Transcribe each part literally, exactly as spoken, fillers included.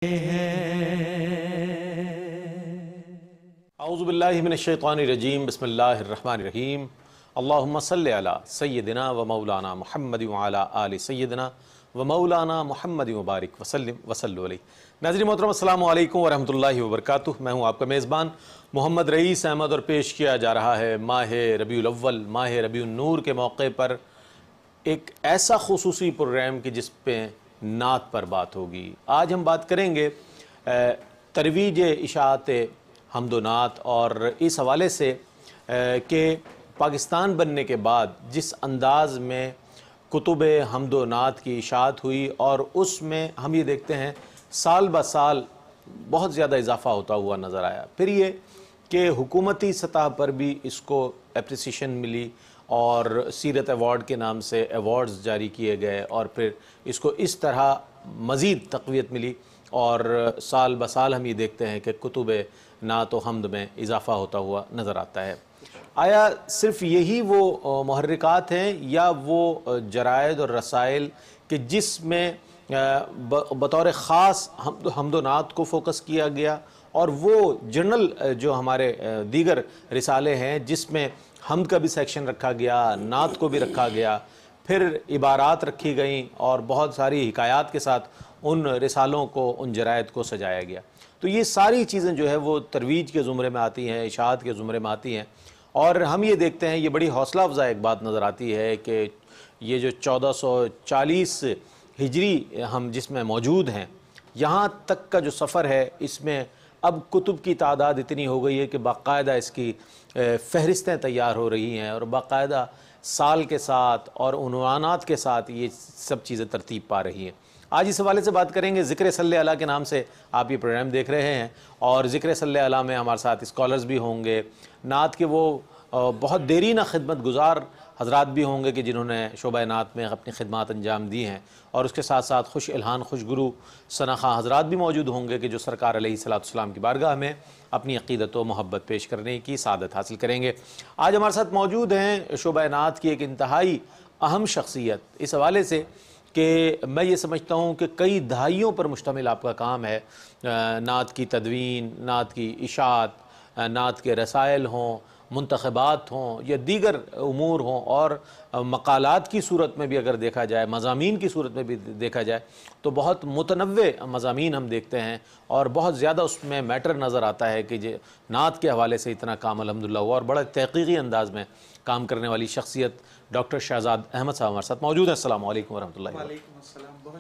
औज़ु बिल्लाहि मिनश्शैतानिर्रजीम बिस्मिल्लाहिर्रहमानिर्रहीम अल्लाहुम्मा सल्लि अला सय्यिदिना व मौलाना मुहम्मद व अला आलि सय्यिदिना व मौलाना मुहम्मद व बारिक वसल्लिम वसल्लु अलैहि। नाज़रीन मोहतरम अस्सलामु अलैकुम व रहमतुल्लाहि व बरकातुहू। मैं हूँ आपका मेज़बान मोहम्मद रईस अहमद और पेश किया जा रहा है माह रबीउल अव्वल माह रबीउन नूर के मौके पर एक ऐसा खुसूसी प्रोग्राम कि जिस पे नात पर बात होगी। आज हम बात करेंगे तरवीज इशाअत हम्दो नात और इस हवाले से कि पाकिस्तान बनने के बाद जिस अंदाज़ में कुतुब हम्दो नात की इशाअत हुई और उसमें हम ये देखते हैं साल ब साल बहुत ज़्यादा इजाफ़ा होता हुआ नज़र आया। फिर ये कि हुकूमती सतह पर भी इसको एप्रिसिएशन मिली और सीरत अवार्ड के नाम से अवार्ड्स जारी किए गए और फिर इसको इस तरह मज़ीद तक़वियत मिली और साल ब साल हम ये देखते हैं कि कुतुब नात व हम्द में इजाफ़ा होता हुआ नज़र आता है। आया सिर्फ यही वो मुहर्रिकात हैं या वो जरायद और रसाइल कि जिसमें बतौर ख़ास हम्द हम्दो नात को फ़ोकस किया गया और वो जर्नल जो हमारे दीगर रिसाले हैं जिसमें हम्द का भी सेक्शन रखा गया, नात को भी रखा गया, फिर इबारात रखी गई और बहुत सारी हिकायात के साथ उन रिसालों को, उन जरायद को सजाया गया। तो ये सारी चीज़ें जो है वो तरवीज के ज़ुमरे में आती हैं, इशाअत के ज़ुमरे में आती हैं और हम ये देखते हैं, ये बड़ी हौसला अफ़ज़ा एक बात नज़र आती है कि ये जो चौदह सौ चालीस हिजरी हम जिसमें मौजूद हैं, यहाँ तक का जो सफ़र है इसमें अब कुतुब की तादाद इतनी हो गई है कि बाकायदा इसकी फ़हरिस्तें तैयार हो रही हैं और बाकायदा साल के साथ और उन्वानात के साथ ये सब चीज़ें तरतीब पा रही हैं। आज इस हवाले से बात करेंगे। ज़िक्र सल्ले अला के नाम से आप ये प्रोग्राम देख रहे हैं और ज़िक्र सल्ले अला में हमारे साथ स्कॉलर्स भी होंगे, नात के वो बहुत देरीना खिदमत गुजार हज़रात भी होंगे कि जिन्होंने शोबा नात में अपनी खिदमत अंजाम दी हैं और उसके साथ साथ खुश इल्हान खुशगुरू सनाखा हज़रात भी मौजूद होंगे कि जो सरकार अलैहिस्सलाम की बारगाह में अपनी अक़ीदत व मोहब्बत पेश करने की सादत हासिल करेंगे। आज हमारे साथ मौजूद हैं शोबा नात की एक इंतहाई अहम शख्सियत इस हवाले से कि मैं ये समझता हूँ कि कई दहाइयों पर मुश्तमिल आपका काम है। नात की तदवीन, नात की इशाअत, नात के रसायल हों, मुंतखबात हों या दीगर उमूर हों और मकालात की सूरत में भी अगर देखा जाए, मज़ामीन की सूरत में भी देखा जाए तो बहुत मुतनव्वे मज़ामीन हम देखते हैं और बहुत ज़्यादा उसमें मैटर नज़र आता है कि जे नात के हवाले से इतना काम अल्हम्दुलिल्लाह हुआ और बड़ा तहक़ीक़ी अंदाज़ में काम करने वाली शख्सियत डॉक्टर शहजाद अहमद साहब हमारे साथ मौजूद हैं। अस्सलामु अलैकुम वरहमतुल्लाहि वबरकातुहू।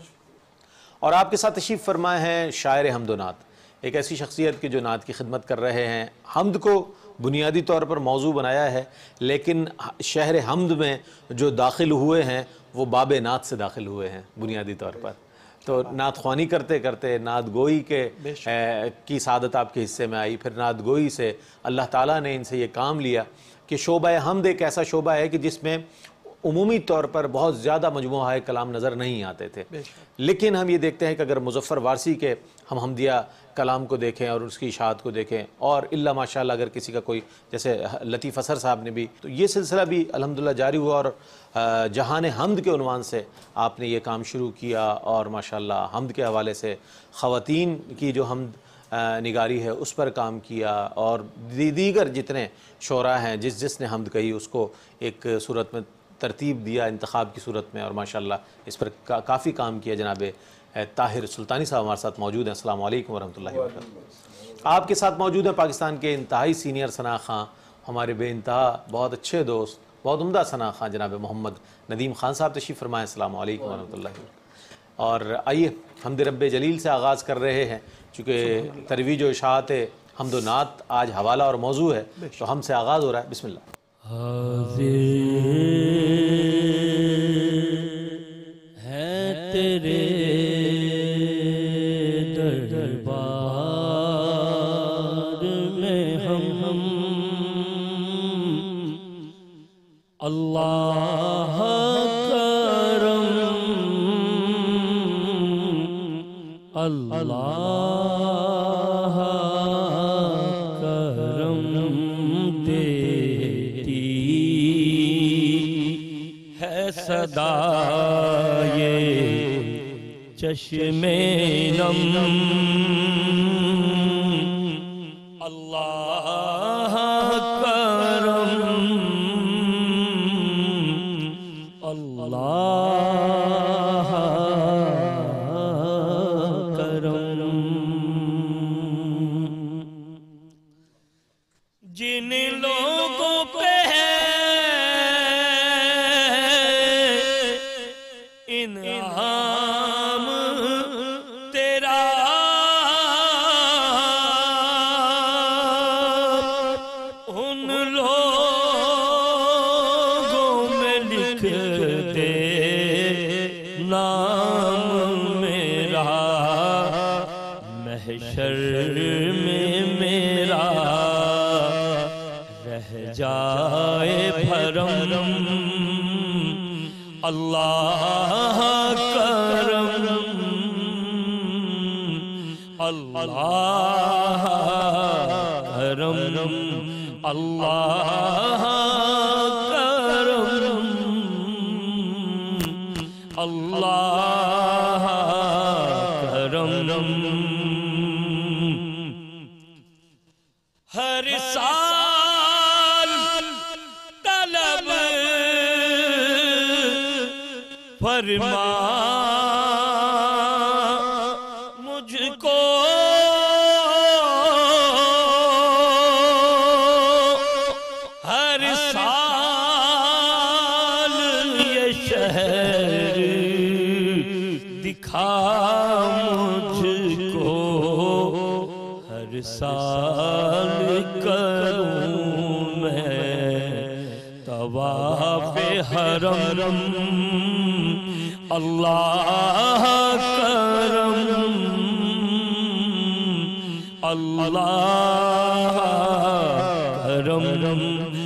और आपके साथ तशरीफ़ फरमाए हैं शायर हम्दो नात, एक ऐसी शख्सियत की जो नात की खिदमत कर रहे हैं। हम्द को बुनियादी तौर पर मौजू बनाया है लेकिन शहर हम्द में जो दाखिल हुए हैं वो बाब नात से दाखिल हुए हैं बुनियादी तौर पर। तो नात ख्वानी करते करते नात गोई के ए, की सादत आपके हिस्से में आई, फिर नात गोई से अल्लाह ताला ने इनसे ये काम लिया कि शोबा हम्द एक ऐसा शोबा है कि जिसमें उमूमी तौर पर बहुत ज़्यादा मजमूआ कलाम नज़र नहीं आते थे, लेकिन हम ये देखते हैं कि अगर मुज़फ़्फ़र वारसी के हम हमदिया कलाम को देखें और उसकी इशाअत को देखें और इल्ला माशाअल्लाह अगर किसी का कोई जैसे लतीफ़ असर साहब ने भी, तो ये सिलसिला भी अल्हम्दुलिल्लाह जारी हुआ और जहान हम्द के उन्वान से आपने ये काम शुरू किया और माशाअल्लाह हम्द के हवाले से ख़वातीन की जो हम्द निगारी है उस पर काम किया और दीगर जितने शोरा हैं जिस जिसने हम्द कही उसको एक सूरत में तरतीब दिया इंतखाब की सूरत में और माशाअल्लाह इस पर का, काफ़ी काम किया। जनाब ताहिर सुल्तानी साहब हमारे साथ मौजूद हैं। अस्सलामु अलैकुम वरहमतुल्लाहि वबरकातुहू। आपके साथ मौजूद हैं पाकिस्तान के इंतहाई सीनियर सना खां, हमारे बेइंतहा बहुत अच्छे दोस्त, बहुत उम्दा सना खां जनाब मोहम्मद नदीम खान साहब तशरीफ़ फरमाएँ। अस्सलामु अलैकुम वरहमतुल्लाहि वबरकातुहू। और आइए हम्द रब्बे जलील से आगाज़ कर रहे हैं चूँकि तरवीज व इशाअत हम्दो नात आज हवाला और मौजू है तो हमसे आगाज़ हो रहा है। बिस्मिल्लाह। है तेरे दरबार में हम हम अल्लाह करम अल्लाह सदा ये चश्मे नम अल्लाह करम अल्लाह करम। जिन लोगों पे इनाम तेरा उन लोगों में लिख दे नाम मेरा, महशर में मेरा रह जाए भरम। अल्लाह करम अल्लाह करम अल्लाह करम अल्लाह करम। हर साल तलब फरमा मुझको हर साल ये शहर दिखा मुझको, हर साल करूं मैं तवाफ़ हरम। अल्लाह करम अल्लाह करम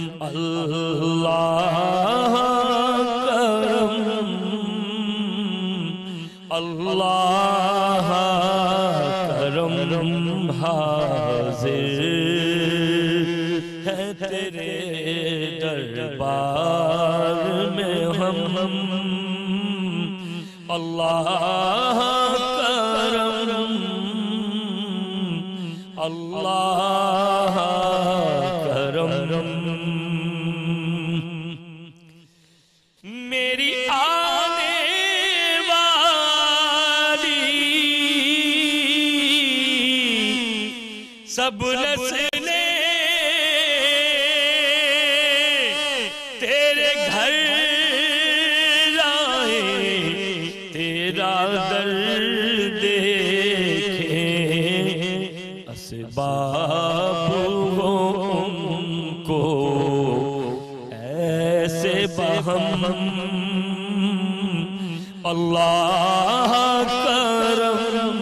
अल्लाह करम अल्लाह करम। हाज़िर है तेरे दरबार में हम, अल्लाह करम अल्लाह करम। मेरी आने वाली सब नस्लें तेरे घर दर देखे, असबाब वो उनको ऐसे बहम। अल्लाह करम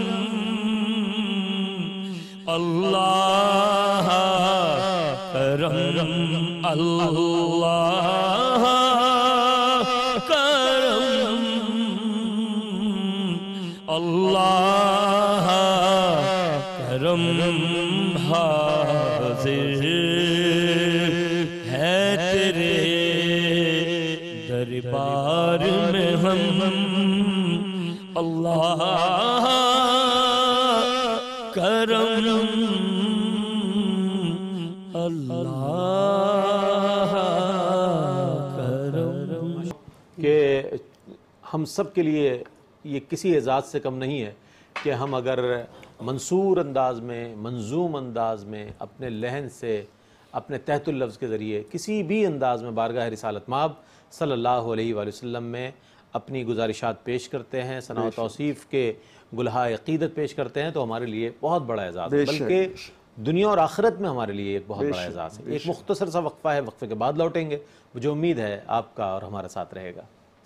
अल्लाह करम अल्लाह करम अल्लाह करम। हाज़िर है तेरे दरबार में हम, अल्लाह करम अल्लाह करम। कि हम सब के लिए ये किसी एजाज़ से कम नहीं है कि हम अगर मंसूर अंदाज में, मंजूम अंदाज में, अपने लहन से, अपने तहतुल लफ्ज़ के ज़रिए किसी भी अंदाज में बारगाह रिसालत माब सल्लल्लाहु अलैहि वसल्लम में अपनी गुजारिशात पेश करते हैं, सना व तौसीफ़ के गुलहा अक़ीदत पेश करते हैं, तो हमारे लिए बहुत बड़ा एजाज़ है, बल्कि दुनिया और आखिरत में हमारे लिए एक बहुत बड़ा एजाज़ है। एक मुख्तसर सा वक्फ़ा है, वक्फ़े के बाद लौटेंगे। मुझे उम्मीद है आपका और हमारा साथ रहेगा।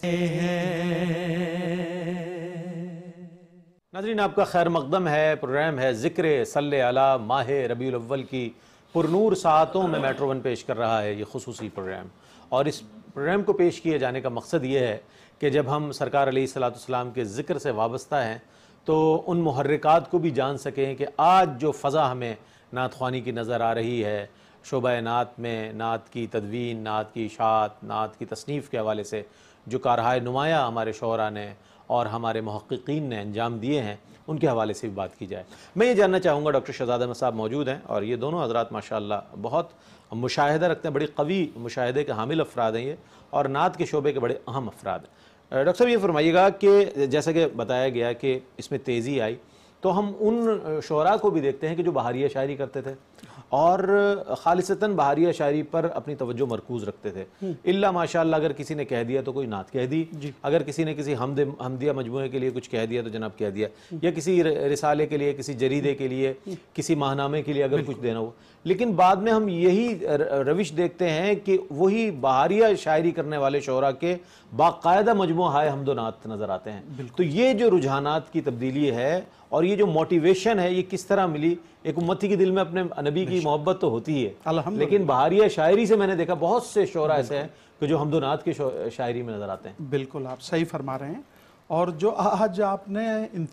नाज़रीन, आपका खैर मक़दम है। प्रोग्राम है ज़िक्र सल्ले अला माह रबीउल अव्वल की पुरनूर सातों में मेट्रो वन पेश कर रहा है ये खुसूसी प्रोग्राम। और इस प्रोग्राम को पेश किए जाने का मकसद ये है कि जब हम सरकार अलैहिस्सलाम के ज़िक्र से वाबस्ता हैं तो उन मुहर्रिकात को भी जान सकें कि आज जो फ़ज़ा हमें नात ख़्वानी की नज़र आ रही है, शोबा नात में नात की तदवीन, नात की इशाअत, नात की तसनीफ़ के हवाले से जो कारहाय नुमाया हमारे शोहरा ने और हमारे मुहक्किकीन ने अंजाम दिए हैं, उनके हवाले से भी बात की जाए। मैं ये जानना चाहूँगा, डॉक्टर शहजाद अहमद साहब मौजूद हैं और ये दोनों हज़रात माशाअल्लाह बहुत मुशाहिदा रखते हैं, बड़ी कवी मुशाहिदे के हामिल अफराद हैं ये, और नात के शोबे के बड़े अहम अफराद हैं। डॉक्टर साहब ये फरमाइएगा कि जैसा कि बताया गया कि इसमें तेज़ी आई, तो हम उन शोरा को भी देखते हैं कि जो बहारिया शायरी करते थे और खालिसतन बहारिया शायरी पर अपनी तवज्जो मरकूज़ रखते थे। इल्ला माशाअल्लाह अगर किसी ने कह दिया तो कोई नात कह दी, अगर किसी ने किसी हमद हमदिया मजमूए के लिए कुछ कह दिया तो जनाब कह दिया, या किसी रिसाले के लिए, किसी जरीदे के लिए, किसी माहनामे के लिए अगर कुछ देना हो। लेकिन बाद में हम यही रविश देखते हैं कि वही बहारिया शायरी करने वाले शोरा के बाकायदा मजमूआ हाय हमदो नात नज़र आते हैं। तो ये जो रुझानात की तब्दीली है और ये जो मोटिवेशन है, ये किस तरह मिली? एक उम्मती के दिल में अपने नबी की मोहब्बत तो होती है, लेकिन बहारिया शायरी से मैंने देखा बहुत से शोरा ऐसे हैं कि जो हमदो नात की शायरी में नज़र आते हैं। बिल्कुल आप सही फरमा रहे हैं। और जो आज आपने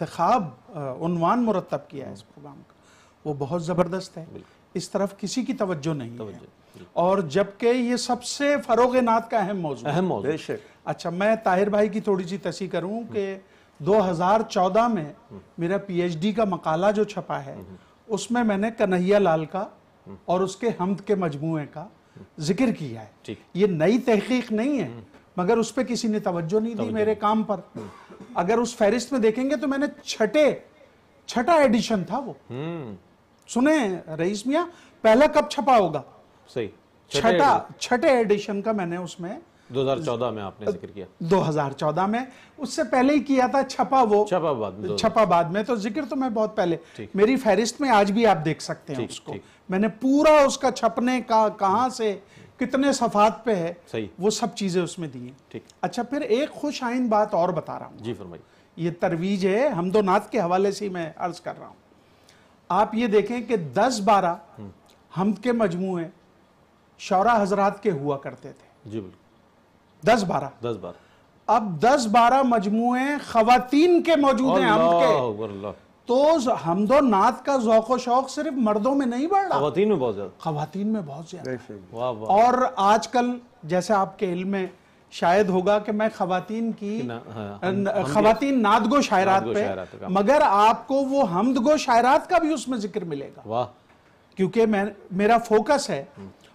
इंतखाब उन्वान मुरतब किया है इस प्रोग्राम का, वो बहुत ज़बरदस्त है। इस तरफ किसी की तवज्जो नहीं है, और जबकि ये सबसे फरोग नात का अहम मौजूद अहम मौजूद। अच्छा, मैं ताहिर भाई की थोड़ी सी तस्हीह करूं कि दो हज़ार चौदह में मेरा पीएचडी का मकाला जो छपा है, उसमें मैंने कन्हैया लाल का और उसके हमद के मजमूए का जिक्र किया है। ये नई तहकीक नहीं है, मगर उस पर किसी ने तवज्जो नहीं दी मेरे काम पर। अगर उस फहरिस्त में देखेंगे तो मैंने छठे छठा एडिशन था वो। सुने रईस मियाँ, पहला कब छपा होगा? सही, छठा छठे एडिशन का मैंने उसमें दो हज़ार चौदह में आपने जिक्र किया। दो हज़ार चौदह में, उससे पहले ही किया था, छपा वो छपा बाद में, छपा बाद में, तो जिक्र तो मैं बहुत पहले, मेरी फहरिस्त में आज भी आप देख सकते हैं उसको। मैंने पूरा उसका छपने का, कहां से कितने सफात पे है, सही, वो सब चीजें उसमें दी हैं। अच्छा, फिर एक खुश आइन बात और बता रहा हूँ। जी फरमाइए। ये तरवीज है हमदो नात के हवाले से मैं अर्ज कर रहा हूँ। आप ये देखें कि दस बारह हमद के मजमूए शौरा हजरात के हुआ करते थे। जी बिल्कुल, दस बारह दस बारह अब दस बारह मजमूए खवातीन के मौजूद हैं हमद के। तो हमदो नात का ज़ौक़ शौक सिर्फ मर्दों में नहीं बढ़ रहा, खवातीन में बहुत ज्यादा, खवातीन में बहुत ज्यादा। वाह वाह। और आजकल जैसे आपके इल्म में शायद होगा कि मैं खवातीन की ना, हाँ, खवातीन नादगो शायरात पे, मगर आपको वो हमदगो शायरात का भी उसमें जिक्र मिलेगा। वाह। क्योंकि मैं, मेरा फोकस है।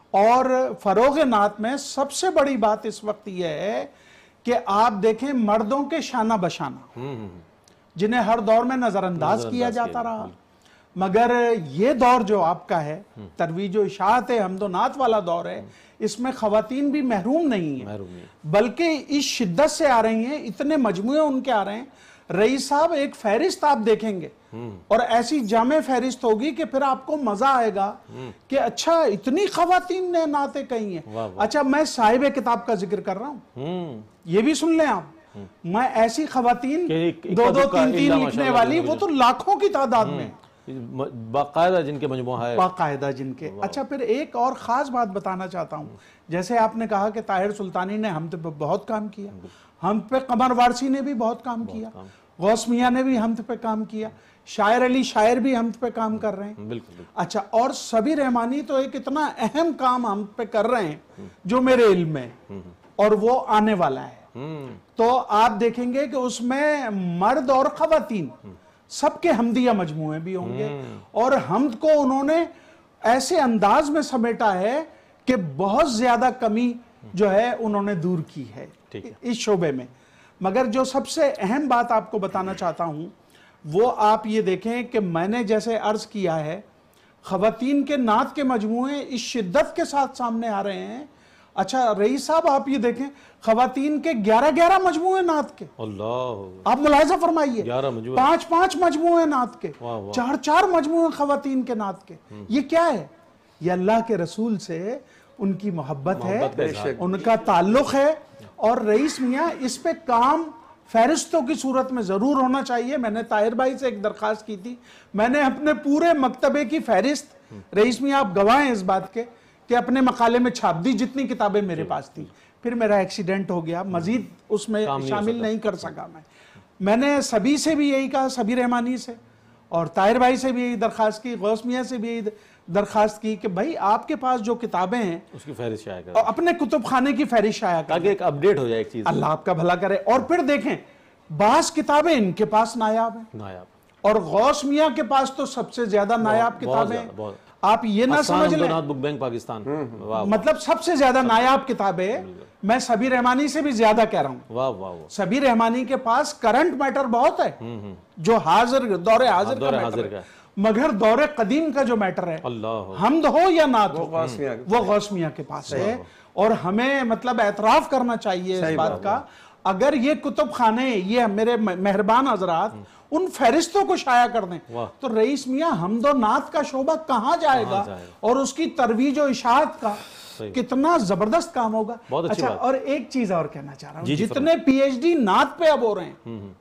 और फरोग नात में सबसे बड़ी बात इस वक्त यह है कि आप देखें मर्दों के शाना बशाना, जिन्हें हर दौर में नजरअंदाज किया जाता रहा, मगर ये दौर जो आपका है, तरवीज व इशाअत हमदो नात वाला दौर है, इसमें खवातीन भी महरूम नहीं है, बल्कि इस शिद्दत से आ रही हैं, इतने मजमूए उनके आ रहे हैं। रईस साहब, एक फहरिस्त आप देखेंगे और ऐसी जामे फहरिस्त होगी कि फिर आपको मजा आएगा कि अच्छा इतनी खवातीन ने नाते कही हैं। अच्छा, मैं साहिब किताब का जिक्र कर रहा हूँ, ये भी सुन लें आप। मैं ऐसी खवातीन दो दो तीन तीन लिखने वाली, वो तो लाखों की तादाद में, बाकायदा जिनके मजमूआ है, बाकायदा जिनके। अच्छा, फिर एक और खास बात बताना चाहता हूँ। जैसे आपने कहा कि ताहिर सुल्तानी ने हम पे बहुत काम किया, हम पे कमर वारसी ने भी बहुत काम किया, गौस मियाँ ने भी हम पे काम किया, शायर अली शायर भी हम पे काम कर रहे हैं। बिल्कुल। अच्छा, और सभी रहमानी तो एक इतना अहम काम हम पे कर रहे हैं जो मेरे इल्म में, और वो आने वाला है। तो आप देखेंगे कि उसमें मर्द और खवातीन सबके हमदिया मजमूए भी होंगे, और हमद को उन्होंने ऐसे अंदाज में समेटा है कि बहुत ज्यादा कमी जो है उन्होंने दूर की है इस शोबे में। मगर जो सबसे अहम बात आपको बताना चाहता हूं, वो आप ये देखें कि मैंने जैसे अर्ज किया है, खवातीन के नात के मजमूए इस शिद्दत के साथ सामने आ रहे हैं। अच्छा रईस साहब, आप ये देखें, खवातीन के ग्यारह ग्यारह मजमूए नात के, अल्लाह, आप मुलाहिजा फरमाइए, पांच पांच मजमूए नात के, चार चार मजमूए खवातीन के नात के। ये क्या है? ये अल्लाह के रसूल से उनकी मोहब्बत है, उनका ताल्लुक है। और रईस मियाँ, इस पे काम फहरिस्तों की सूरत में जरूर होना चाहिए। मैंने ताहिर भाई से एक दरखास्त की थी, मैंने अपने पूरे मकतबे की फहरिस्त, रईस मियाँ आप गवाह हैं इस बात के, कि अपने मकाले में छाप दी जितनी किताबें मेरे पास थी। फिर मेरा एक्सीडेंट हो गया, मजीद उसमें शामिल नहीं कर सका मैं। मैंने सभी से भी यही कहा, सभी रहमानी से और ताहिर भाई से भी यही दरखास्त की, गौस मियाँ से भी यही दरखास्त की कि भाई आपके पास जो किताबें हैं उसकी फहरिस्त शाया करें, अपने कुतुब खाने की फहरिस्त शाया करें, ताकि एक अपडेट हो जाए एक चीज। अल्लाह आपका भला करे। और फिर देखें, बास किताबें इनके पास नायाब हैं, नायाब, और गौस मियां के पास तो सबसे ज्यादा नायाब किताबें हैं। बहुत। आप ये ना समझ लें, बुक बैंक पाकिस्तान, वाह मतलब सबसे ज्यादा नायाब किताबें मैं सबीर रहमानी से भी ज्यादा कह रहा हूँ। वाह वाह वाह। सबीर रहमानी के पास करंट मैटर बहुत है, जो हाजिर दौरे हाजिर का मैटर है, मगर दौरे कदीम का जो मैटर है, अल्लाह, हमद हो या नात हो, गौस-मियां वो गौस मियां के पास है। और हमें मतलब एतराफ करना चाहिए इस बात का, अगर ये कुतुब खाने, ये मेरे मेहरबान हजरात उन फहरिस्तों को शाया कर दें, तो रईस मियां हमदो नात का शोबा कहां जाएगा, और उसकी तरवीज और इशाअत का कितना जबरदस्त काम होगा। बहुत अच्छी अच्छा, बात। और एक चीज और कहना चाह रहा हूं, जी, जी, जितने पीएचडी नात पे अब हो रहे हैं,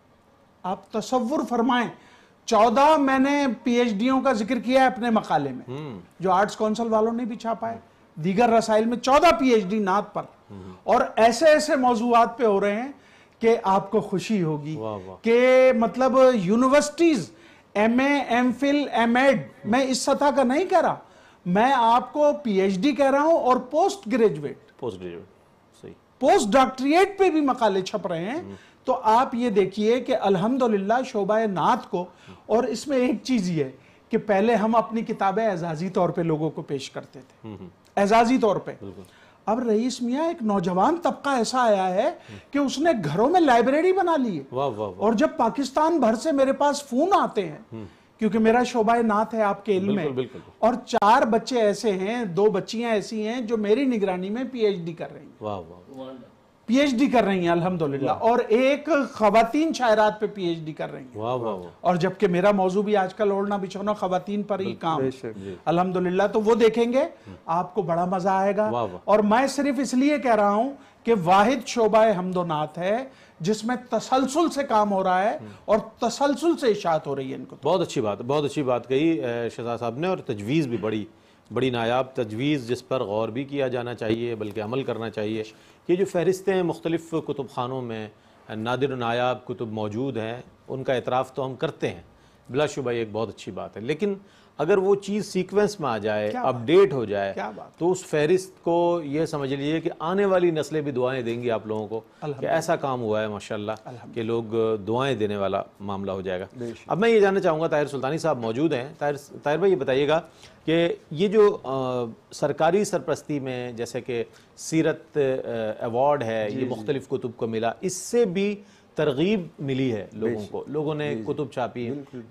आप तसव्वुर फरमाएं, चौदह मैंने पीएचडीओं का जिक्र किया है अपने मकाले में, जो आर्ट्स काउंसिल वालों ने भी छापा है, दीगर रसाइल में चौदह पीएचडी नात पर, और ऐसे ऐसे मौजूआत पे हो रहे हैं कि आपको खुशी होगी कि मतलब यूनिवर्सिटीज एमए, एमफिल, एमएड, मैं इस सतह का नहीं कह रहा, मैं आपको पीएचडी कह रहा हूं, और पोस्ट ग्रेजुएट, पोस्ट ग्रेजुएट, सही, पोस्ट डॉक्टरेट पे भी मकाले छप रहे हैं। तो आप ये देखिए कि अल्हम्दुलिल्लाह शोबा नात को, और इसमें एक चीज ये कि पहले हम अपनी किताबें एजाजी तौर पे लोगों को पेश करते थे, एजाजी तौर पे। अब रईस मियां एक नौजवान तबका ऐसा आया है कि उसने घरों में लाइब्रेरी बना ली है, वाह वाह वाह। और जब पाकिस्तान भर से मेरे पास फोन आते हैं, क्योंकि मेरा शोबा नात है आपके इल्म में, बिल्कुल। और चार बच्चे ऐसे हैं, दो बच्चियां ऐसी हैं जो मेरी निगरानी में पीएचडी कर रही हैं, वाह वाह, पीएचडी कर रही हैं अल्हम्दुलिल्लाह, और एक खवातीन शायरात पे पीएचडी कर रही हैं। वाह वाह वाह। और जबकि मेरा मौजू भी आजकल ओढ़ना बिछौना खवातीन पर ही काम है अल्हम्दुलिल्लाह, तो वो देखेंगे, आपको बड़ा मजा आएगा। वाह वाह। और मैं सिर्फ इसलिए कह रहा हूं कि वाहिद शोबा हमदो नात है जिसमें तसलसल से काम हो रहा है, और तसलसल से इशाअत हो रही है इनको। बहुत अच्छी बात, बहुत अच्छी बात कही शहजाद साहब ने, और तजवीज़ भी बड़ी बड़ी नायाब तजवीज़, जिस पर गौर भी किया जाना चाहिए, बल्कि अमल करना चाहिए। ये जो फ़हरिस्तें मुख्तलिफ़ कुतुब खानों में नादिर नायाब कुतुब मौजूद हैं, उनका एतराफ़ तो हम करते हैं, बिलाशुबा एक बहुत अच्छी बात है, लेकिन अगर वो चीज़ सीक्वेंस में आ जाए, अपडेट हो जाए, तो उस फहरिस्त को ये समझ लीजिए कि आने वाली नस्लें भी दुआएं देंगी आप लोगों को कि ऐसा काम हुआ है माशाल्लाह, कि लोग दुआएं देने वाला मामला हो जाएगा। अब मैं ये जानना चाहूँगा, ताहिर सुल्तानी साहब मौजूद हैं, ताहिर ताहिर भाई ये बताइएगा कि ये जो आ, सरकारी सरपरस्ती में जैसे कि सीरत अवार्ड है, ये मुख्तलिफ़ कुतुब को मिला, इससे भी तरगीब मिली है लोगों को, लोगों ने कुतुब छापी,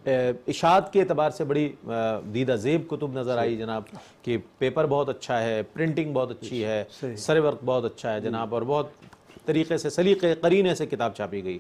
इशाअत के एतबार से बड़ी दीदा ज़ेब कुतुब नज़र आई जनाब, कि पेपर बहुत अच्छा है, प्रिंटिंग बहुत अच्छी है, सर वर्क बहुत अच्छा है जनाब, और बहुत तरीक़े से सलीक़े करीने से किताब छापी गई।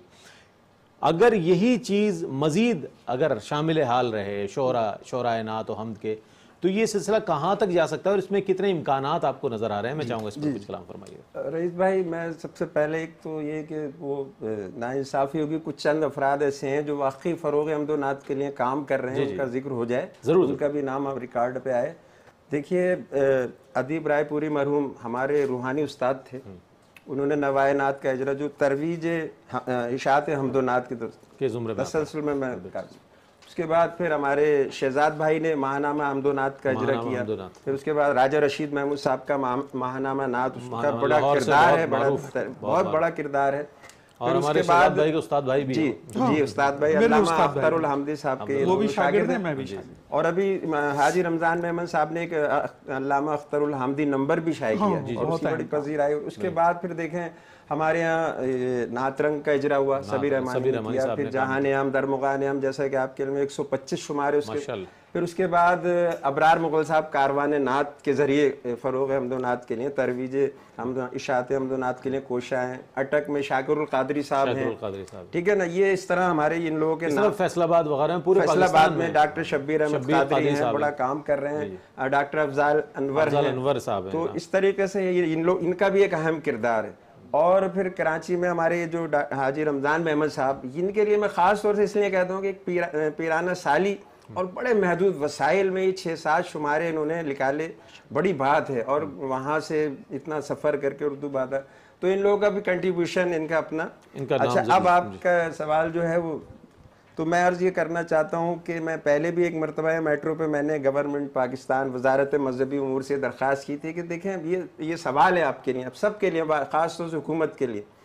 अगर यही चीज़ मज़ीद अगर शामिल हाल रहे शोरा शोरा नात व हमद के, तो ये सिलसिला कहाँ तक जा सकता है, और इसमें कितने इम्कानात आपको नज़र आ रहे हैं? मैं चाहूँगा इस पर कुछ कलाम फरमाइए। रईस भाई, मैं सबसे पहले एक तो ये कि वो नाइंसाफ़ी होगी, कुछ चंद अफराद ऐसे हैं जो वाकई फ़रोग़ हमदो नात के लिए काम कर रहे हैं, उनका जिक्र हो जाए, ज़रूर उनका भी नाम अब रिकॉर्ड पे आए। देखिए, अदीब रायपुरी मरहूम हमारे रूहानी उस्ताद थे, उन्होंने नवाए नात का इजरा जो तरवीज इशाअत हमदो नात के तसलसल में मैं कर, उसके बाद फिर हमारे शहजाद भाई ने माहनामा हमदो नात का इजरा किया, फिर उसके बाद राजा रशीद महमूद साहब का माहनामा नात, उसका बड़ा किरदार है, बड़ा बहुत बड़ा किरदार है। और हमारे बाद भाई के उस्ताद भाई भी, जी जी उस्ताद भाई अल्लामा अख्तरुल हमदी साहब के, वो भी शागिर्द हैं, मैं भी शागिर्द। और अभी हाजी रमजान मेमन साहब ने एक अल्लामा अख्तरुल हमदी नंबर भी शाये किया, और उसकी बड़ी पजीर आई। उसके बाद फिर देखें हमारे यहाँ नातरंग का इजरा हुआ, सबीर रहमानी ने किया, फिर जहान आम दरमुगान आम, जैसा कि आपके में एक सौ पच्चीस शुमार है उसके। फिर उसके बाद अबरार मुगल साहब कारवान नात के जरिए फ़रोग़ हमदो नात के लिए, तरवीज हमदो इशाअत हमदो नात के लिए कोशा हैं। अटक में शाकिरुल कादरी साहब हैं, ठीक है ना। ये इस तरह हमारे इन लोगों के नाम, फैसलाबाद वगैरह पूरे फैसलाबाद में डॉक्टर शब्बीर अहमद कादरी हैं, बड़ा काम कर रहे हैं, डॉक्टर अफजाल अनवर साहब। तो इस तरीके से इन लोग, इनका भी एक अहम किरदार है। और फिर कराची में हमारे जो हाजी रमज़ान मेमन साहब, इनके लिए मैं ख़ास तौर से इसलिए कहता हूँ कि एक पीरा, पीराना साली और बड़े महदूद वसाइल में ही छः सात शुमारे इन्होंने निकाले, बड़ी बात है। और वहाँ से इतना सफ़र करके उर्दू बात, तो इन लोगों का भी कंट्रीब्यूशन इनका अपना इनका। अच्छा, अब आपका सवाल जो है वो, तो मैं अर्ज़ ये करना चाहता हूँ कि मैं पहले भी एक मरतबा मेट्रो पे मैंने गवर्नमेंट पाकिस्तान वजारत मजहबी उमूर से दरख्वास्त की थी कि देखें, ये ये सवाल है आपके लिए, अब सब के लिए, ख़ास तौर से हुकूमत के लिए,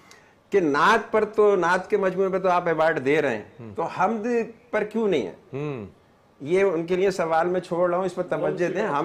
कि नात पर तो, नात के मजमूए पे तो आप अवार्ड दे रहे हैं, तो हमद पर क्यों नहीं है? ये उनके लिए सवाल मैं छोड़ रहा हूँ, इस पर तवज्जो दें। हम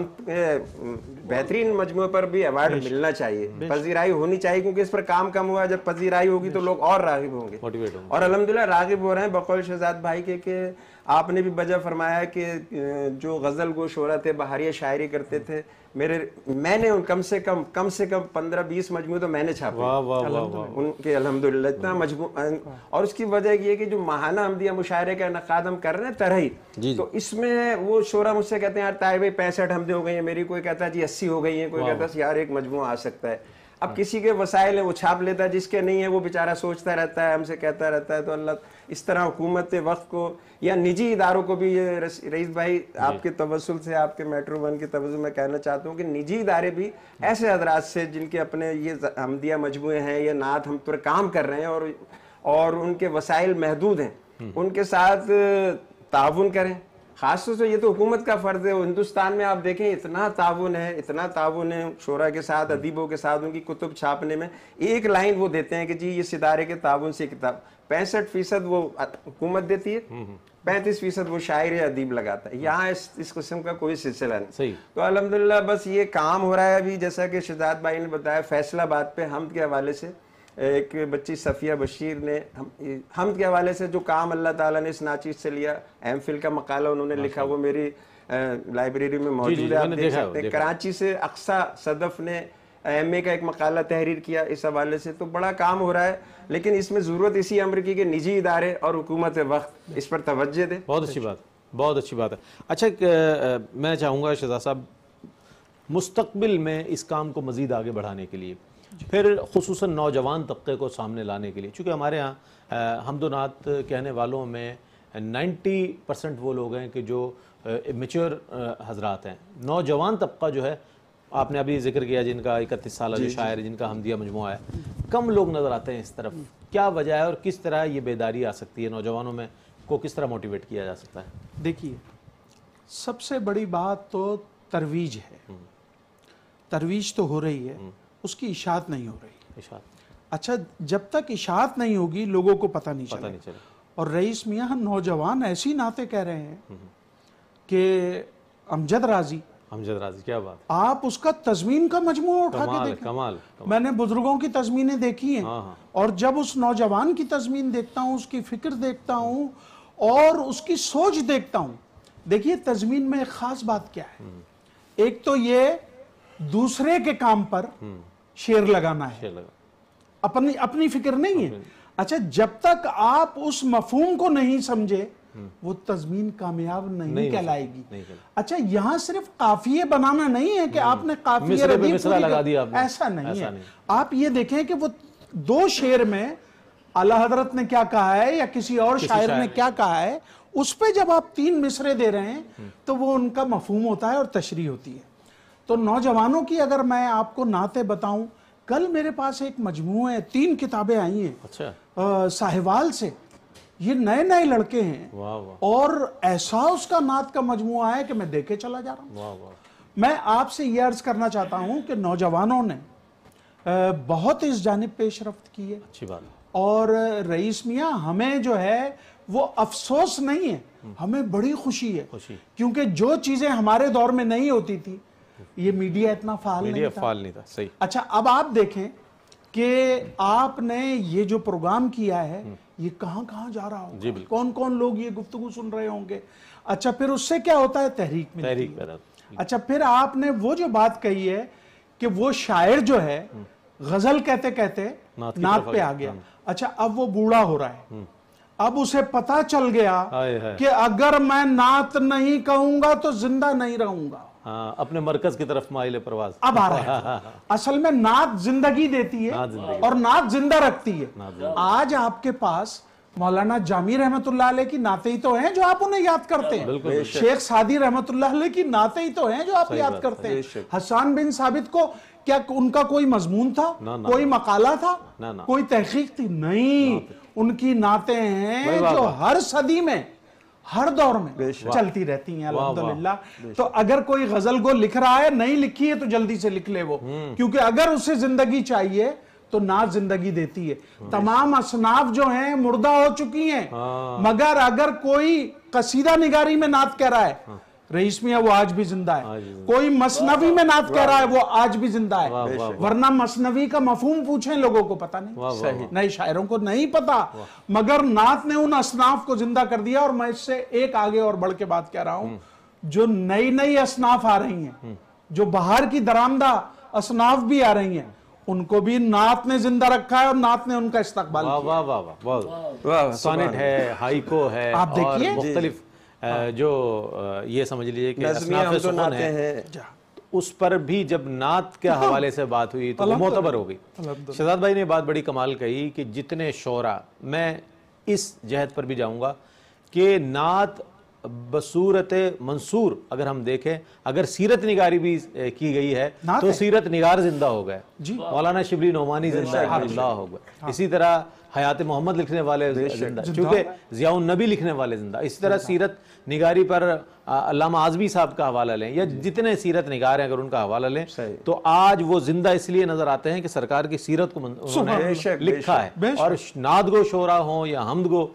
बेहतरीन मजमूए पर भी अवार्ड मिलना चाहिए, पजीराई होनी चाहिए, क्योंकि इस पर काम कम हुआ। जब पजीराई होगी तो लोग और रागिब होंगे और अल्हम्दुलिल्लाह रागिब हो रहे हैं। बकौल शहजाद भाई के कि आपने भी वजह फरमाया कि जो गजल गो शोरा थे, बहारिया शायरी करते थे, मेरे मैंने उन कम से कम कम से कम पंद्रह बीस मजमू तो मैंने छापे वाह वाह वाह उनके अल्हम्दुलिल्लाह इतना मजमू। और उसकी वजह ये है कि जो माहाना हमदिया मुशायरे का इनकाद हम कर रहे हैं तरह ही, तो इसमें वो शोरा मुझसे कहते हैं यार ताए भाई पैंसठ हमदे हो गई हैं मेरी, कोई कहता है जी अस्सी हो गई है, कोई कहता है यार एक मजमू आ सकता है। अब किसी के वसाइल है वो छाप लेता है, जिसके नहीं है वो बेचारा सोचता रहता है, हमसे कहता रहता है। तो अल्लाह इस तरह हुकूमत वक्त को या निजी इदारों को भी, ये रईस भाई आपके तवज्जुल से, आपके मेट्रो वन के तवज्जुल में कहना चाहता हूँ कि निजी इदारे भी ऐसे हजरात से जिनके अपने ये हमदिया मजमूए हैं या नात हम पर काम कर रहे हैं और और उनके वसाइल महदूद हैं, उनके साथ ताउन करें। खासतौर से ये तो हुकूमत का फर्ज है। हिंदुस्तान में आप देखें इतना ताउन है, इतना ताउन है शोरा के साथ, अदीबों के साथ, उनकी कुतुब छापने में। एक लाइन वो देते हैं कि जी ये सितारे के ताउन से किताब, पैंसठ फीसद वो हुकूमत देती है, पैंतीस फीसद वो शायर या अदीब लगाता है। यहाँ इस, इस किस्म का कोई सिलसिला नहीं। सही। तो अल्हम्दुलिल्लाह बस ये काम हो रहा है अभी, जैसा कि शहजाद भाई ने बताया फैसलाबाद पे हमद के हवाले से एक बच्ची सफ़िया बशीर ने हम हमद के हवाले से जो काम अल्लाह ताला ने इस नाचीज से लिया, एम फिल का मकाला उन्होंने लिखा, वो मेरी लाइब्रेरी में मौजूद है, आप देख सकते हैं। कराची से अक्सा सदफ ने एम ए का एक मकाला तहरीर किया इस हवाले से। तो बड़ा काम हो रहा है, लेकिन इसमें ज़रूरत इसी अमर की कि निजी इदारे और हुकूमत वक्त इस पर तवज्जो दे। बहुत अच्छी बात, बहुत अच्छी बात है। अच्छा, मैं चाहूँगा शहजाद साहब मुस्तकबिल में इस काम को मज़ीद आगे बढ़ाने के लिए, फिर खुसूसन नौजवान तबके को सामने लाने के लिए, चूँकि हमारे यहाँ हमदोनात कहने वालों में नब्बे परसेंट वो लोग हैं कि जो मेच्योर हजरात हैं। नौजवान तबका जो है, आपने अभी जिक्र किया जिनका इकतीस साल जो शायर जिनका हमदिया मजमुआ है, कम लोग नज़र आते हैं इस तरफ। क्या वजह है और किस तरह ये बेदारी आ सकती है नौजवानों में, को किस तरह मोटिवेट किया जा सकता है? देखिए, सबसे बड़ी बात तो तरवीज है। तरवीज तो हो रही है, उसकी इशाअत नहीं हो रही। इशाअत। अच्छा, जब तक इशाअत नहीं होगी लोगों को पता नहीं चलेगा। नहीं चले। और रईस मियाँ नौजवान ऐसी नाते कह रहे हैं कि अमजद राजी, अमजद राजी, क्या बात, आप उसका तज़मीन का मजमूआ उठा के देखें। कमाल, कमाल। मैंने बुजुर्गों की तज़मीनें देखी हैं, और जब उस नौजवान की तज़मीन देखता हूँ, उसकी फिक्र देखता हूँ और उसकी सोच देखता हूँ। देखिए, तज़मीन में एक खास बात क्या है, एक तो ये दूसरे के काम पर शेर लगाना है, अपनी अपनी फिक्र नहीं है। अच्छा, जब तक आप उस मफहूम को नहीं समझे वो तज़मीन कामयाब नहीं, नहीं कहलाएगी। नहीं। अच्छा, यहाँ सिर्फ काफिये बनाना नहीं है कि आपने काफिये लगा दिया, ऐसा नहीं ऐसा है नहीं। आप ये देखें कि वो दो शेर में आला हजरत ने क्या कहा है या किसी और किसी शायर ने क्या कहा है, उस पर जब आप तीन मिसरे दे रहे हैं तो वो उनका मफहूम होता है और तशरीह होती है। तो नौजवानों की अगर मैं आपको नाते बताऊं, कल मेरे पास एक मजमूए तीन किताबें आई हैं। अच्छा। साहिवाल से, ये नए नए लड़के हैं। वाह वाह। और ऐसा उसका नात का मजमुआ है कि मैं देखे चला जा रहा हूँ। वाह वाह। मैं आपसे ये अर्ज करना चाहता हूँ कि नौजवानों ने बहुत इस जानिब पेशरफ्त की है। अच्छी बात। और रईस मियाँ, हमें जो है वो अफसोस नहीं है, हमें बड़ी खुशी है, खुशी। क्योंकि जो चीजें हमारे दौर में नहीं होती थी, ये मीडिया इतना फाल नहीं था। फाल नहीं था। सही। अच्छा, अब आप देखें कि आपने ये जो प्रोग्राम किया है ये कहां कहां जा रहा होगा, कौन कौन लोग ये गुफ्तगू सुन रहे होंगे। अच्छा, फिर उससे क्या होता है, तहरीक मिलती है। तहरीक। अच्छा, फिर आपने वो जो बात कही है कि वो शायर जो है गजल कहते कहते नात, नात पे आ गया। अच्छा, अब वो बूढ़ा हो रहा है, अब उसे पता चल गया कि अगर मैं नात नहीं कहूंगा तो जिंदा नहीं रहूंगा। हाँ, अपने मरकज की तरफ माइल परवाज अब आ रहा है। असल में नात जिंदगी देती है और नात जिंदा रखती है। आज आपके पास मौलाना जामी रहमतुल्लाह अलैह की नाते ही तो हैं जो आप उन्हें याद करते हैं। शेख सादी रहमतुल्लाह अलैह की नाते ही तो हैं जो आप याद करते हैं। हसन बिन साबित को क्या उनका कोई मजमून था, कोई मकाला था, कोई तहकीक थी? नहीं, उनकी नाते हैं जो हर सदी में, हर दौर में चलती रहती हैं अल्हम्दुलिल्लाह। तो अगर कोई गजल को लिख रहा है, नहीं लिखी है तो जल्दी से लिख ले वो, क्योंकि अगर उसे जिंदगी चाहिए तो नात जिंदगी देती है। तमाम असनाफ जो हैं मुर्दा हो चुकी हैं, मगर अगर कोई कसीदा निगारी में नात कह रहा है रईस मियां, वो आज भी जिंदा है। कोई मसनवी में नात कह रहा है, वो आज भी जिंदा है। वरना मसनवी का मफहूम पूछें, लोगों को पता नहीं, नए शायरों को नहीं पता, मगर नात ने उन असनाफ को जिंदा कर दिया। और मैं इससे एक आगे और बढ़ के बात कह रहा हूं, जो नई नई असनाफ आ रही हैं, जो बाहर की दरामदा असनाफ भी आ रही हैं, उनको भी नात ने जिंदा रखा है और नात ने उनका इस्तकबाल किया। वाह वाह वाह वाह, सोनेट है, हाइको है, आप देखिए मुख्तलिफ जो ये समझ लीजिए कि असनाफ सुखन है, उस पर भी जब नात के हवाले से बात हुई तो वो मोतबर हो गई। शहजाद भाई ने बात बड़ी कमाल कही कि जितने शोरा, मैं इस जहद पर भी जाऊंगा कि नात बसूरत मंसूर अगर हम देखें, अगर सीरत निगारी भी की गई है तो सीरत निगार जिंदा हो गए, मौलाना शिबली नोमानी जिंदा हो गए। इसी तरह हयात मोहम्मद लिखने वाले जिंदा, चूंकि ज़ियाउन नबी लिखने वाले जिंदा। इसी तरह सीरत निगारी पर अल्लामा आज़मी साहब का हवाला लें या जितने सीरत निगार हैं अगर उनका हवाला लें तो आज वो जिंदा इसलिए नजर आते हैं कि सरकार की सीरत को उन्होंने लिखा है। और नाद गो शोरा हो या हमद गो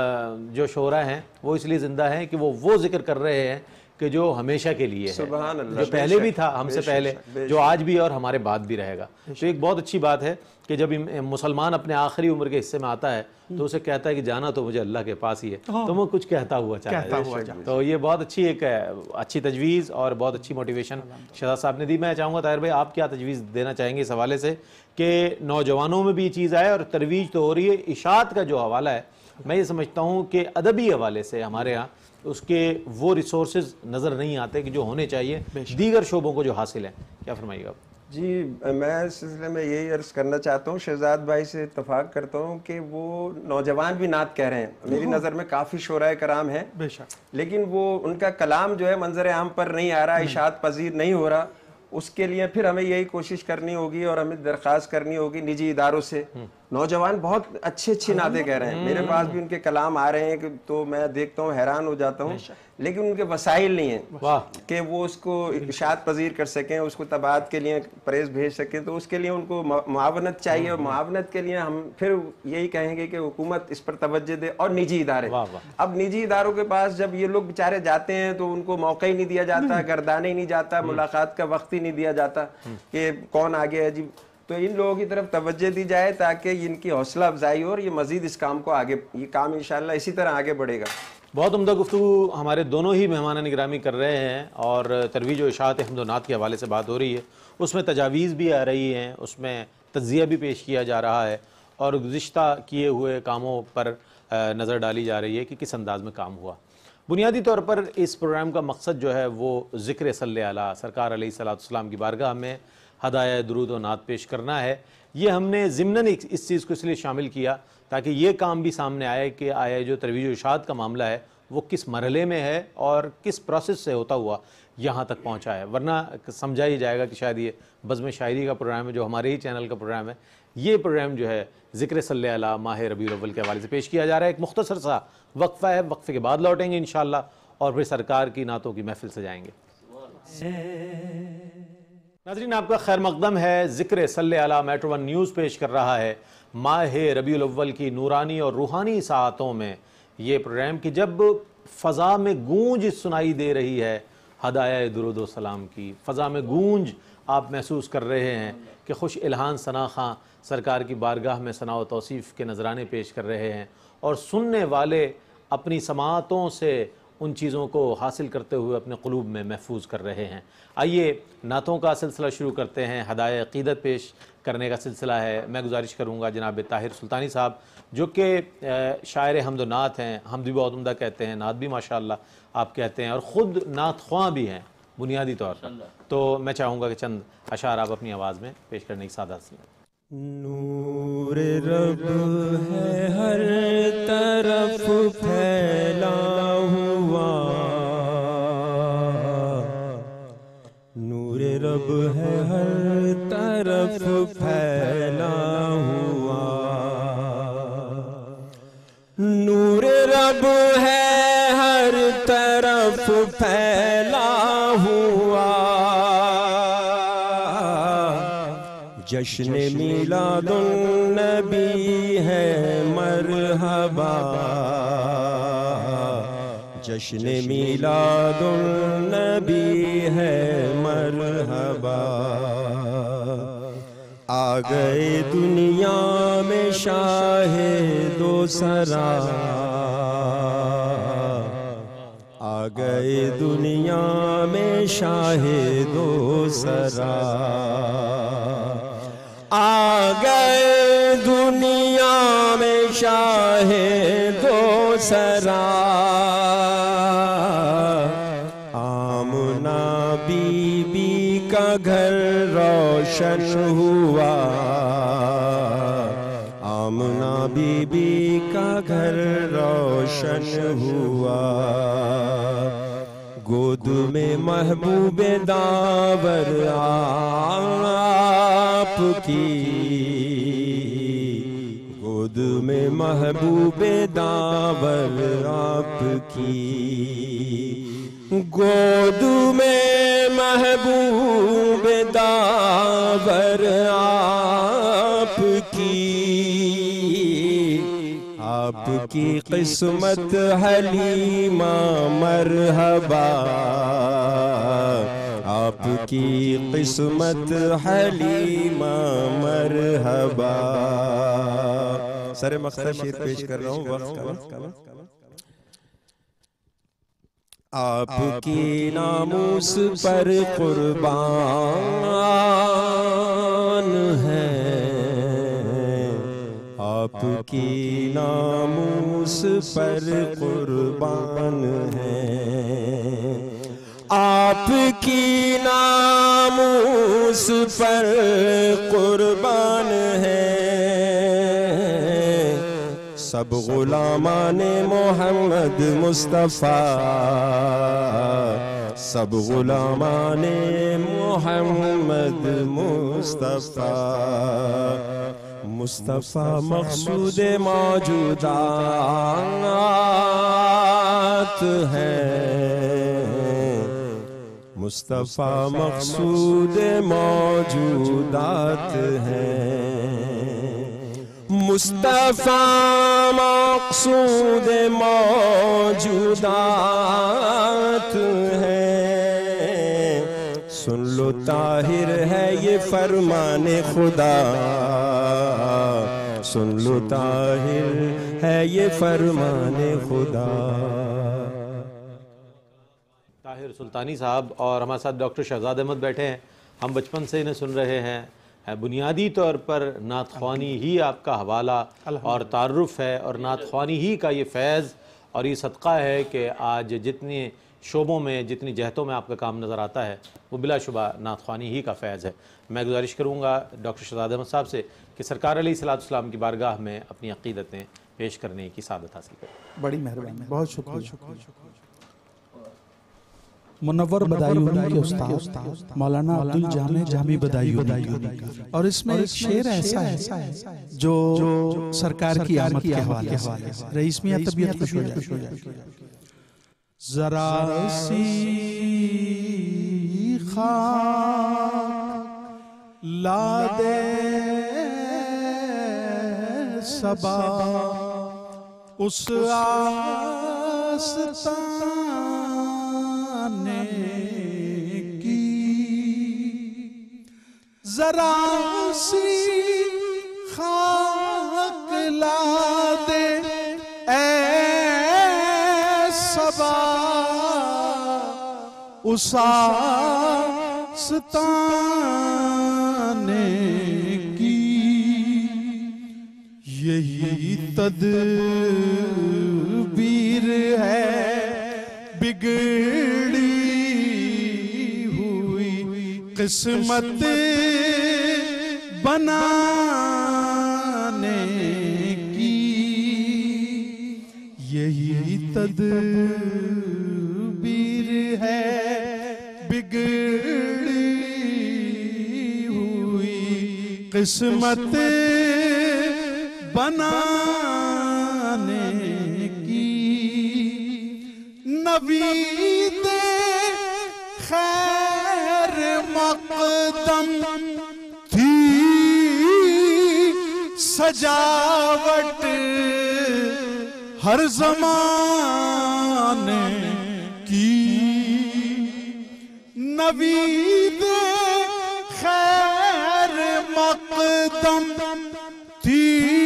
जो शोरा हैं वो इसलिए जिंदा हैं कि वो वो जिक्र कर रहे हैं कि जो हमेशा के लिए है, जो पहले भी था हमसे पहले, जो आज भी और हमारे बाद भी रहेगा। तो एक बहुत अच्छी बात है कि जब मुसलमान अपने आखिरी उम्र के हिस्से में आता है तो उसे कहता है कि जाना तो मुझे अल्लाह के पास ही है, तो वो कुछ कहता हुआ चाहता है। तो ये बहुत अच्छी एक अच्छी तजवीज़ और बहुत अच्छी मोटिवेशन शहजाद साहब ने दी। मैं चाहूँगा ताहिर भाई, आप क्या तजवीज़ देना चाहेंगे इस हवाले से कि नौजवानों में भी ये चीज़ आए और तरवीज तो हो रही है। इशात का जो हवाला है, मैं ये समझता हूँ कि अदबी हवाले से हमारे यहाँ उसके वो रिसोर्सेज नज़र नहीं आते कि जो होने चाहिए दीगर शोबों को जो हासिल है। क्या फरमाइएगा? जी, मैं इस सिलसिले में यही अर्ज़ करना चाहता हूँ, शहजाद भाई से इत्तफाक करता हूँ कि वो नौजवान भी नात कह रहे हैं। मेरी नज़र में काफ़ी शोराए कराम हैं, बेशक, लेकिन वो उनका कलाम जो है मंजर आम पर नहीं आ रहा, इशात पजीर नहीं हो रहा। उसके लिए फिर हमें यही कोशिश करनी होगी और हमें दरख्वास्त करनी होगी निजी इदारों से। नौजवान बहुत अच्छी अच्छी नाते कह रहे हैं, मेरे पास भी उनके कलाम आ रहे हैं कि तो मैं देखता हूँ, हैरान हो जाता हूँ, लेकिन उनके वसाइल नहीं है कि वो उसको इशात पजीर कर सकें, उसको तबाद के लिए प्रेस भेज सकें। तो उसके लिए उनको मुआवनत चाहिए, और मुआवनत के लिए हम फिर यही कहेंगे कि हुकूमत इस पर तवज्जो दे और निजी इदारे। अब निजी इदारों के पास जब ये लोग बेचारे जाते हैं तो उनको मौका ही नहीं दिया जाता, गर्दाने ही नहीं जाता, मुलाकात का वक्त ही नहीं दिया जाता कि कौन आगे है जी। तो इन लोगों की तरफ तवज्जो दी जाए ताकि इनकी हौसला अफजाई हो और ये मजीद इस काम को आगे, ये काम इंशाल्लाह इसी तरह आगे बढ़ेगा। बहुत उम्दा गुफ्तगू हमारे दोनों ही मेहमान निगरानी कर रहे हैं और तरवीज व इशाअत हम्द व नात के हवाले से बात हो रही है, उसमें तजावीज़ भी आ रही हैं, उसमें तज्ज़िया भी पेश किया जा रहा है और गुज़िश्ता किए हुए कामों पर नज़र डाली जा रही है कि किस अंदाज में काम हुआ। बुनियादी तौर पर इस प्रोग्राम का मकसद जो है वो ज़िक्र सल्ले अला सरकार अलैहिस्सलाम की बारगाह में हदाया दुरूद व नात पेश करना है। ये हमने ज़िम्नन इस चीज़ को इसलिए शामिल किया ताकि ये काम भी सामने आए कि आया जो तरवीज व इशाअत का मामला है वो किस मरहले में है और किस प्रोसेस से होता हुआ यहाँ तक पहुँचा है। वरना समझा ही जाएगा कि शायद ये बज़्म शायरी का प्रोग्राम है जो हमारे ही चैनल का प्रोग्राम है। ये प्रोग्राम जो है ज़िक्र सल्ले अला माह रबीउल अव्वल के हवाले से पेश किया जा रहा है। एक मुख्तसर सा वक्फ़ा है, वक्फ़े के बाद लौटेंगे इंशाअल्लाह और फिर सरकार की नातों की महफिल सजाएंगे। नाज़रीन, आपका खैर मकदम है। ज़िक्र सल्ले अला मेट्रो वन न्यूज़ पेश कर रहा है माह रबीउल अव्वल की नूरानी और रूहानी साअतों में ये प्रोग्राम कि जब फ़ज़ा में गूंज सुनाई दे रही है हदाया दुरूद व सलाम की, फ़ज़ा में गूंज आप महसूस कर रहे हैं कि खुश इल्हान सना खां सरकार की बारगाह में सना व तौसीफ़ के नजराने पेश कर रहे हैं और सुनने वाले अपनी समाअतों से उन चीज़ों को हासिल करते हुए अपने क़ुलूब में महफूज कर रहे हैं। आइए नातों का सिलसिला शुरू करते हैं। हदाया अक़ीदत पेश करने का सिलसिला है। मैं गुजारिश करूँगा जनाब ताहिर सुल्तानी साहब जो कि शायर हम्द व नात हैं, हम्द भी बहुत उम्दा कहते हैं, नात भी माशाअल्लाह आप कहते हैं और ख़ुद नात ख्वां भी हैं बुनियादी तौर पर, तो मैं चाहूँगा कि चंद अशार आप अपनी आवाज़ में पेश करने की सादा से। नूर रब है हर तरफ फैला हुआ, नूर रब है हर तरफ फैला हुआ, नूर रब है हर तरफ फैला हुआ, जश्न मिलादुन नबी है मरहबा, जश्न मिलादुन नबी है मरहबा। आ गए दुनिया में शाहे दो सरा, आ गए दुनिया में शाहे दो सरा, आ गए दुनिया में शाहे दो सरा। आमना बीबी का घर रोशन हुआ, आमना बीबी का घर रोशन हुआ। गोद में महबूब दावर आपकी, गोद में महबूब दावर आपकी, गोद में महबूब दावर आपकी। आपकी किस्मत हलीमा मरहबा, आपकी किस्मत हलीमा मरहबा। सरे मख्तर शेर पेश कर रहा हूँ वक्त का। आपकी नामूस पर कुर्बान है, आपकी नामूस पर कुर्बान है, आपकी नामूस पर कुर्बान है। सब गुलामाने मोहम्मद मुस्तफ़ा, सब गुलामाने मोहम्मद मुस्तफ़ा। मुस्तफ़ा मक़सूद मौजूदात है, मुस्तफ़ा मक़सूद मौजूदात है, मुस्तफ़ा मक़सूद मौजूदात है। सुन लो ताहिर है ये फरमाने खुदा, सुन लो ताहिर है ये फरमाने खुदा। ताहिर सुल्तानी साहब और हमारे साथ डॉक्टर शहजाद अहमद बैठे हैं। हम बचपन से इन्हें सुन रहे हैं। बुनियादी तौर पर नात ख्वानी ही आपका हवाला और तारुफ़ है, और नात ख्वानी ही का ये फैज़ और ये सदक़ा है कि आज जितने शोबों में, जितनी जहतों में आपका काम नज़र आता है वो बिलाशुबा नात ख्वानी ही का फैज़ है। मैं गुजारिश करूँगा डॉक्टर शहजाद अहमद साहब से कि सरकार अलैहिस्सलाम की बारगाह में अपनी अक़ीदतें पेश करने की सादत हासिल करें। बड़ी मेहरबानी, बहुत शुक्रिया। मुनव्वर बदायूनी के उस्ताद मौलाना अब्दुल जामे जामी बदायूनी, और इसमें एक शेर ऐसा है जो सरकार की आमद के हवाले से। रईस मियां तबीयत खुश हो जाए। जरा सी खाक ला दे सबा उस आस्ताने की, जरा सी खाक ला दे ऐ सबा उस आस्ताने की। यही तदबीर है बिगड़ी हुई किस्मत बनाने की। यही तदबीर है बिगड़ी हुई किस्मत बनाने की। नवीद खैर मक़दम थी सजावट हर ज़माने की, नवीद खैर मक़दम थी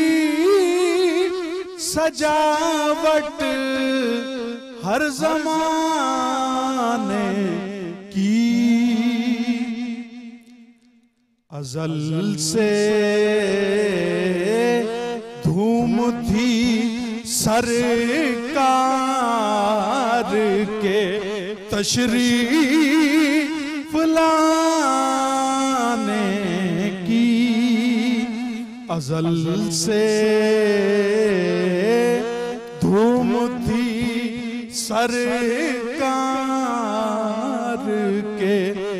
सजावट हर ज़माने की। अज़ल से धूम थी सरकार के तशरीफ लाने की। अज़ल से धूम थी सरकार के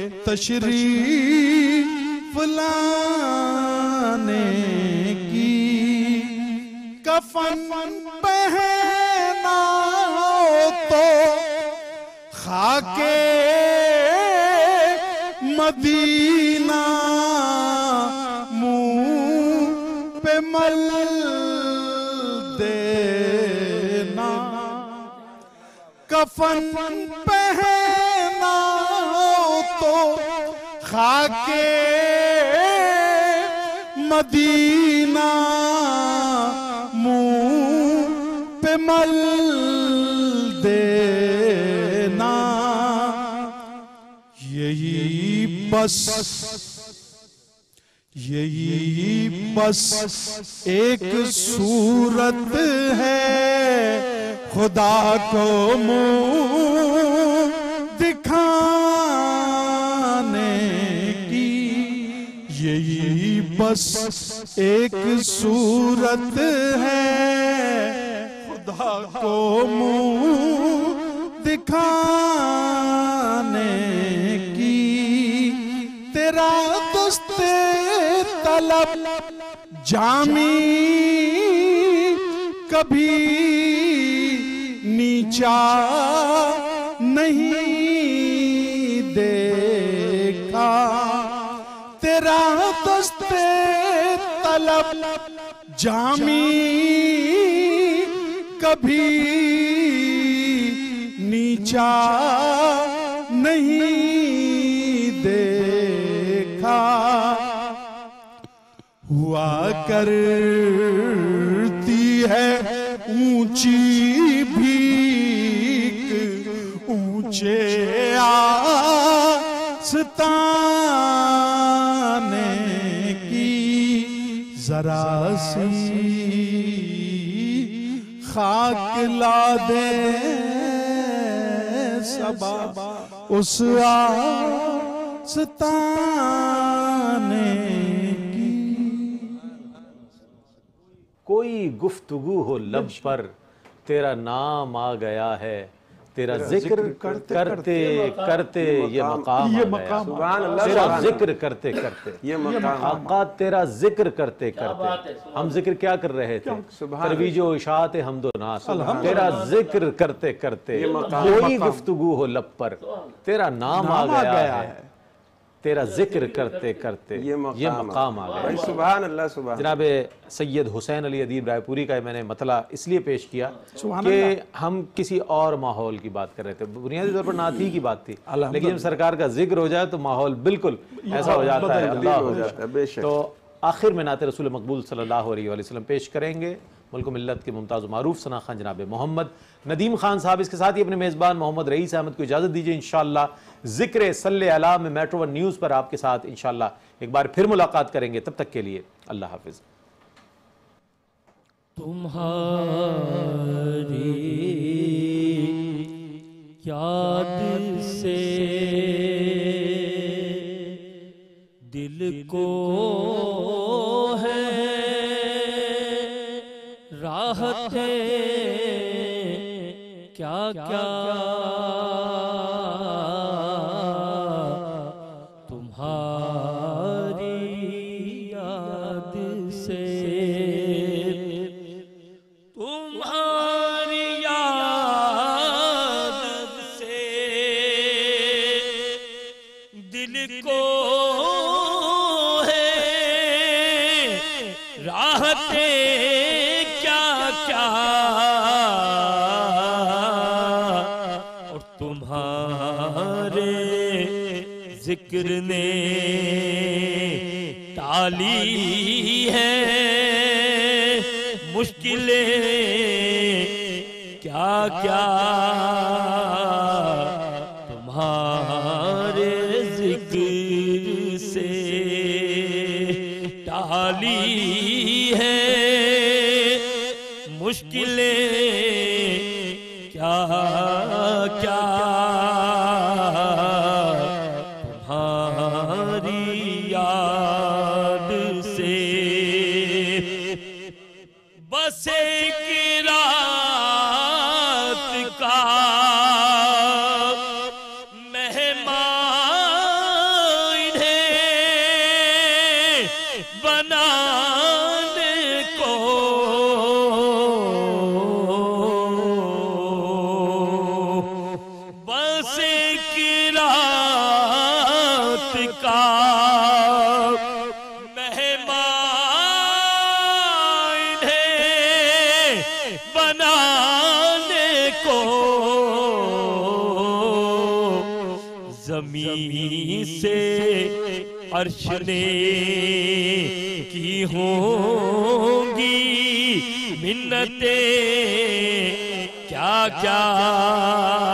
तशरीफ लाने की। कफन पहना तो खाके मदीना मुंह पे मल देना। कफन पहना तो खाके मदीना मुंह पे मल देना। यही बस यही बस एक सूरत है खुदा को मुंह दिखाने की। यही बस एक सूरत है खुदा को मुंह दिखाने की। तेरा दस्ते तलब जामी कभी नीचा नहीं देखा। तेरा दस्ते तलब जामी कभी नीचा नहीं देखा। हुआ करती है ऊंची भीख ऊंचे आस्ताने की। जरा सी खाक ला दे सबा उस आस्ताने की। कोई गुफ्तगू हो लब पर तेरा नाम आ गया है। तेरा जिक्र करते करते करते ये मकाम ये मकाम तेरा जिक्र करते करते ये मकाम आका तेरा जिक्र करते करते। हम जिक्र क्या कर रहे थे? तरवीजो इशाअत हमदो नास। तेरा जिक्र करते करते कोई गुफ्तगू हो लब पर तेरा नाम आ गया है। तेरा जिक्र करते करते ये मकाम, ये मकाम आ गया। सुभान अल्लाह सुभान। जनाब सैयद हुसैन अली अदीब रायपुरी का मैंने मतला इसलिए पेश किया कि हम किसी और माहौल की बात कर रहे थे। बुनियादी तौर पर नात ही की बात थी, लेकिन जब सरकार का जिक्र हो जाए तो माहौल बिल्कुल ऐसा हो जाता है, अल्लाह हो जाता है। तो आखिर में नात रसूल मकबूल सल्लल्लाहु अलैहि वसल्लम पेश करेंगे मुल्क मिल्लत के मुमताज़ मारूफ सना खान जनाब मोहम्मद नदीम खान साहब। इसके साथ ही अपने मेज़बान मोहम्मद रईस अहमद को इजाज़त दीजिए। इंशाअल्लाह ज़िक्र सल्ले अला में मेट्रो वन न्यूज़ पर आपके साथ इंशाअल्लाह एक बार फिर मुलाकात करेंगे। तब तक के लिए अल्लाह हाफिज़। तुम्हारी याद से दिल को है राहत क्या क्या तुम्हारी याद से। तुम्हारी याद से दिल को है राहत जिक्र ने टाली है, मुश्किलें क्या क्या तुम्हारे जिक्र से टाली है, मुश्किलें क्या क्या तुम्हारी याद से। बस एक रात का मेहमान इन्हें बनाने को, बस एक रात का मेहमान इन्हें बनाने को, ज़मीन से अर्श ने की होंगी मिन्नतें क्या क्या